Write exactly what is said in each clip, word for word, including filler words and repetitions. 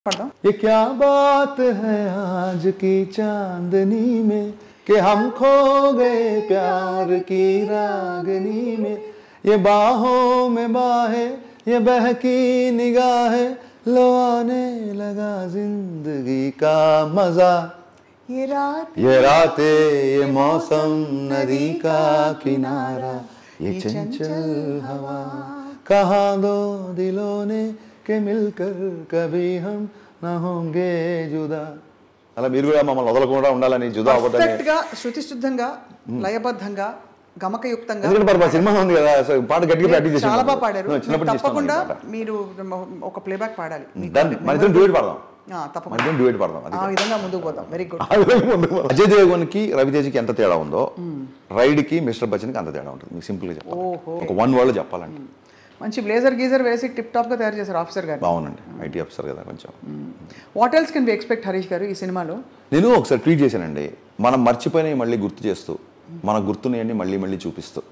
ये क्या बात है आज की चांदनी में कि हम खो गए प्यार की रागनी में ये बाहों में बाहें ये बहकी निगाहें लो आने लगा जिंदगी का मजा ये रात ये रातें ये मौसम नदी का किनारा ये चंचल हवा कहाँ दो दिलों ने के मिलकर कभी हम ना होंगे जुदा అలా మీరు కూడా మమ్మల్ని వదలకుండా ఉండాలని జుదా అవ్వదని పర్ఫెక్ట్ గా శృతి శుద్ధంగా లయబద్ధంగా గమకయుక్తంగా ఎందుకంటే మరి సినిమా ఉంది కదా సో పాట గట్టిగా ప్రాక్టీస్ చేసి చాలా బాగా పాడారు చిన్నప్పుడు తప్పకుండా మీరు ఒక ప్లేబ్యాక్ పాడాలి మన ఇద్దరం డ్యూయట్ పాడదాం తప్పకుండా మన ఇద్దరం డ్యూయట్ పాడదాం ఆ విధంగా ముందుకు పోదాం వెరీ గుడ్ అజయ్ దేవగన్ కి రవితేజకి ఎంత తేడా ఉందో రైడ్ కి మిస్టర్ బచ్చన్ కి అంత తేడా ఉంటుంది మీకు సింపుల్ గా చెప్పాలి ఒక వన్ వర్డ్ చెప్పాలంటే మంచి బ్లేజర్ గీజర్ వేసి టిప్ టాప్ గా తయారు చేశారు ఆఫీసర్ గారు బాగుందండి ఐటీ ఆఫీసర్ కదా కొంచెం what else can be expect Harish గారు ఈ సినిమాలో నేను ఒకసారి ట్వీట్ చేశానండి మనం మర్చిపోయినవి మళ్ళీ గుర్తు చేస్తూ మన గుర్తునేయండి మళ్ళీ మళ్ళీ చూపిస్తూ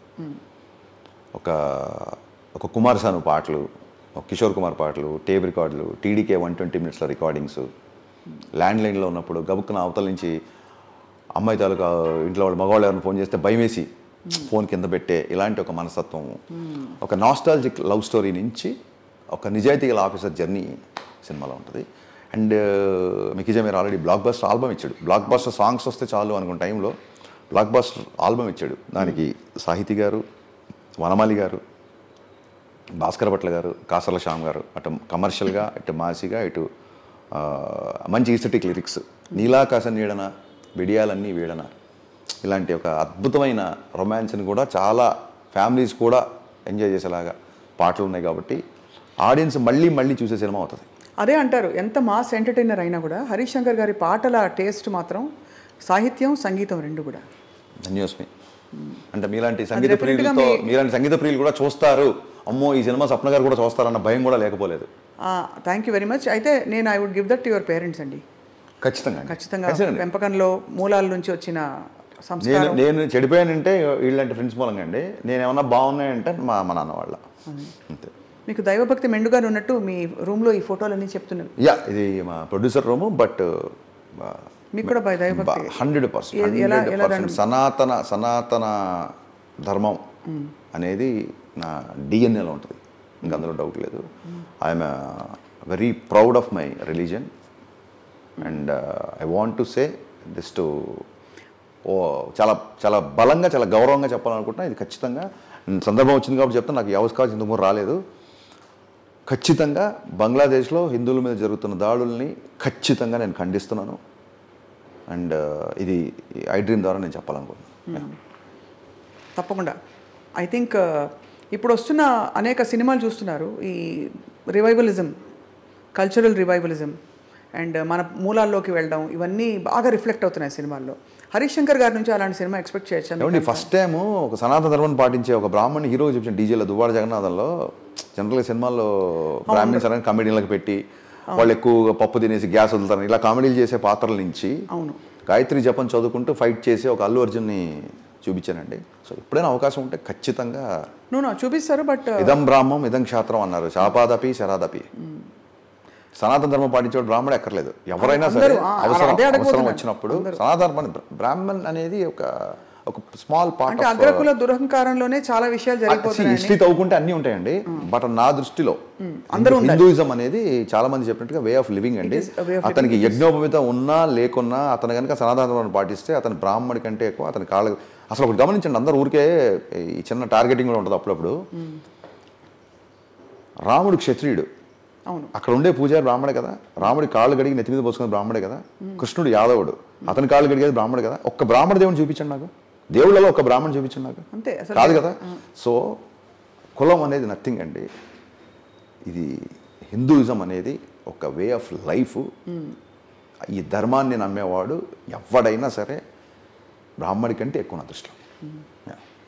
ఒక ఒక కుమార్ సాను పాటలు ఒక కిషోర్ కుమార్ పాటలు టేప్ రికార్డులు టీడీకే వన్ ట్వంటీ మినిట్స్లో రికార్డింగ్స్ ల్యాండ్ లైన్లో ఉన్నప్పుడు గబుక్కున అవతల నుంచి అమ్మాయి తాలూకా ఇంట్లో వాళ్ళు మగవాళ్ళు ఎవరైనా ఫోన్ చేస్తే భయం వేసి ఫోన్ కింద పెట్టే ఇలాంటి ఒక మనస్తత్వం ఒక నాస్టాలజిక్ లవ్ స్టోరీ నుంచి ఒక నిజాయితీ గల ఆఫీసర్ జర్నీ సినిమాలో ఉంటుంది అండ్ మికిజా మీరు ఆల్రెడీ బ్లాక్ బస్టర్ ఆల్బమ్ ఇచ్చాడు బ్లాక్ బస్టర్ సాంగ్స్ వస్తే చాలు అనుకున్న టైంలో బ్లాక్ బస్టర్ ఆల్బమ్ ఇచ్చాడు దానికి సాహితీ గారు వనమాలి గారు భాస్కర్ భట్ల గారు కాసర్ల శ్యామ్ గారు అటు కమర్షియల్గా ఇటు మాసిగా ఇటు మంచి ఈస్థెటిక్ లిరిక్స్ నీలాకాశ నీడన విడియాలన్నీ వీడన ఇలాంటి ఒక అద్భుతమైన రొమాన్స్ని కూడా చాలా ఫ్యామిలీస్ కూడా ఎంజాయ్ చేసేలాగా పాటలు ఉన్నాయి కాబట్టి ఆడియన్స్ మళ్ళీ మళ్ళీ చూసే సినిమా అవుతుంది అదే అంటారు ఎంత మాస్ ఎంటర్టైనర్ అయినా కూడా హరీష్ శంకర్ గారి పాటల టేస్ట్ మాత్రం సాహిత్యం సంగీతం రెండు కూడా ధన్యోస్మి అంటే మీలాంటి సంగీత ప్రియులతో మీలాంటి సంగీత ప్రియులు కూడా చూస్తారు అమ్మో ఈ సినిమా స్వప్న గారు కూడా చూస్తారన్న భయం కూడా లేకపోలేదు థ్యాంక్ యూ వెరీ మచ్ అయితే నేను I would give that to your parents అండి ఖచ్చితంగా ఖచ్చితంగా పెంపకంలో మూలాల నుంచి వచ్చిన నేను నేను చెడిపోయానంటే వీళ్ళంటే ఫ్రెండ్స్ మూలంగా అండి నేను ఏమన్నా బాగున్నాయంటే మా మా నాన్న వాళ్ళ అంతే మీకు దైవభక్తి మెండుగా ఉన్నట్టు మీ రూమ్లో ఈ ఫోటోలన్నీ చెప్తున్నాను యా ఇది మా ప్రొడ్యూసర్ రూము బట్ మీకు కూడా దైవభక్తి హండ్రెడ్ పర్సెంట్ హండ్రెడ్ పర్సెంట్ సనాతన సనాతన ధర్మం అనేది నా డిఎన్ఏలో ఉంటుంది ఇంకా అందులో డౌట్ లేదు I'm very proud of my religion and I want to say this to ఓ చాలా చాలా బలంగా చాలా గౌరవంగా చెప్పాలనుకుంటున్నా ఇది ఖచ్చితంగా సందర్భం వచ్చింది కాబట్టి చెప్తాను నాకు ఈ అవకాశం ఇందుకు రాలేదు ఖచ్చితంగా బంగ్లాదేశ్లో హిందువుల మీద జరుగుతున్న దాడుల్ని ఖచ్చితంగా నేను ఖండిస్తున్నాను అండ్ ఇది ఐ డ్రీమ్ ద్వారా నేను చెప్పాలనుకుంటున్నాను తప్పకుండా ఐ థింక్ ఇప్పుడు వస్తున్న అనేక సినిమాలు చూస్తున్నారు ఈ రివైవలిజం కల్చరల్ రివైవలిజం అండ్ మన మూలాల్లోకి వెళ్ళడం ఇవన్నీ బాగా రిఫ్లెక్ట్ అవుతున్నాయి సినిమాల్లో హరీష్ శంకర్ గారి నుంచి అలాంటి సినిమా ఎక్స్పెక్ట్ చేయొచ్చు ఫస్ట్ టైం ఒక సనాతన ధర్మం పాటించే ఒక బ్రాహ్మణ్ హీరో చూపించిన డీజేలో దువ్వాడ జగన్నాథంలో జనరల్గా సినిమాల్లో బ్రాహ్మణ్స్ అనేది కమెడీలకు పెట్టి వాళ్ళు ఎక్కువగా పప్పు తినేసి గ్యాస్ వదులుతారు ఇలా కామెడీలు చేసే పాత్రల నుంచి అవును గాయత్రి జపం చదువుకుంటూ ఫైట్ చేసి ఒక అల్లు అర్జున్ని చూపించానండి సో ఎప్పుడైనా అవకాశం ఉంటే ఖచ్చితంగా నువ్వు చూపిస్తారు బట్ ఇదం బ్రాహ్మం ఇదం క్షాత్రం అన్నారు శాపాదపి శరాదపి సనాతన ధర్మం పాటించే బ్రాహ్మణే ఎక్కర్లేదు ఎవరైనా సరే అవసరం అవసరం వచ్చినప్పుడు సనాతన బ్రాహ్మణ్ అనేది ఒక ఒక స్మాల్ పార్ట్ అగ్రకుల దురహంకారంలోనే చాలా విషయాలు జరిగిపోతున్నాయి హిస్టరీ తవ్వుకుంటే అన్ని ఉంటాయండి బట్ నా దృష్టిలో హిందూయిజం అనేది చాలా మంది చెప్పినట్టుగా వే ఆఫ్ లివింగ్ అండి అతనికి యజ్ఞోపవితం ఉన్నా లేకున్నా అతను కనుక సనాతన ధర్మాన్ని పాటిస్తే అతని బ్రాహ్మణి కంటే ఎక్కువ అతని కాళ్ళ అసలు ఒకటి గమనించండి అందరూ ఊరికే ఈ చిన్న టార్గెటింగ్ కూడా ఉంటుంది అప్పుడప్పుడు రాముడు క్షత్రియుడు అక్కడ ఉండే పూజారి బ్రాహ్మడే కదా రాముడి కాళ్ళు గడిగి నెత్తి మీద పోసుకునే బ్రాహ్మడే కదా కృష్ణుడు యాదవుడు అతని కాళ్ళు గడిగేది బ్రాహ్మడే కదా ఒక్క బ్రాహ్మణ దేవుని చూపించండి నాకు దేవుళ్ళలో ఒక బ్రాహ్మణ్ చూపించండి నాకు అంతే కాదు కదా సో కులం అనేది నథింగ్ అండి ఇది హిందూయిజం అనేది ఒక వే ఆఫ్ లైఫ్ ఈ ధర్మాన్ని నమ్మేవాడు ఎవడైనా సరే బ్రాహ్మడి కంటే ఎక్కువ నా దృష్టిలో